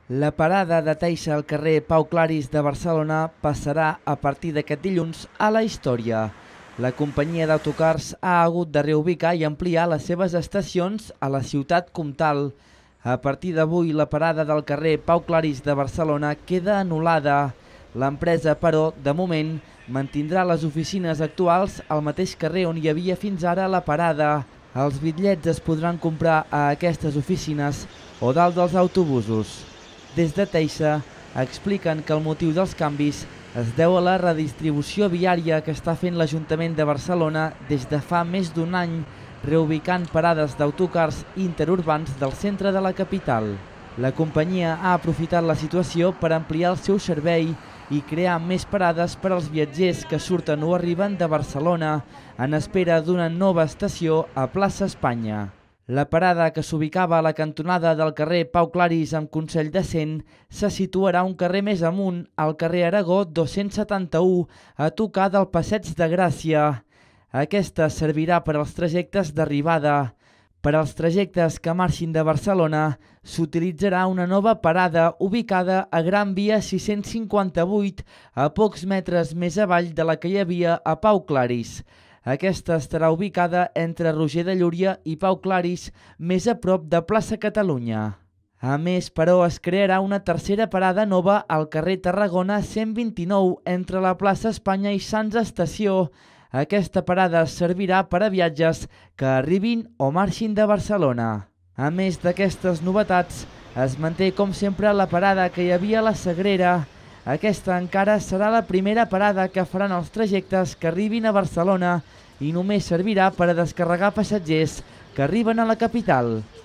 La parada de Teixa al carrer Pau Claris de Barcelona passarà a partir d'aquest dilluns a la història. La companyia d'autocars ha hagut de reubicar i ampliar les seves estacions a la ciutat comtal. A partir d'avui, la parada del carrer Pau Claris de Barcelona queda anul·lada. L'empresa, però, de moment, mantindrà les oficines actuals al mateix carrer on hi havia fins ara la parada. Els bitllets es podran comprar a aquestes oficines o dalt dels autobusos. Des de Teixa expliquen que el motiu dels canvis es deu a la redistribució viària que està fent l'Ajuntament de Barcelona des de fa més d'un any, reubicant parades d'autocars interurbans del centre de la capital. La companyia ha aprofitat la situació per ampliar el seu servei i crear més parades per als viatgers que surten o arriben de Barcelona en espera d'una nova estació a Plaça Espanya. La parada, que s'ubicava a la cantonada del carrer Pau Claris amb Consell de Cent, se situarà un carrer més amunt, al carrer Aragó 271, a tocar del Passeig de Gràcia. Aquesta servirà per als trajectes d'arribada. Per als trajectes que marxin de Barcelona, s'utilitzarà una nova parada ubicada a Gran Via 658, a pocs metres més avall de la que hi havia a Pau Claris. Aquesta estarà ubicada entre Roger de Llúria i Pau Claris, més a prop de Plaça Catalunya. A més, però, es crearà una tercera parada nova al carrer Tarragona 129, entre la Plaça Espanya i Sants Estació. Aquesta parada servirà per a viatges que arribin o marxin de Barcelona. A més d'aquestes novetats, es manté com sempre la parada que hi havia a la Sagrera. Aquesta encara serà la primera parada que faran els trajectes que arribin a Barcelona i només servirà per a descarregar passatgers que arriben a la capital.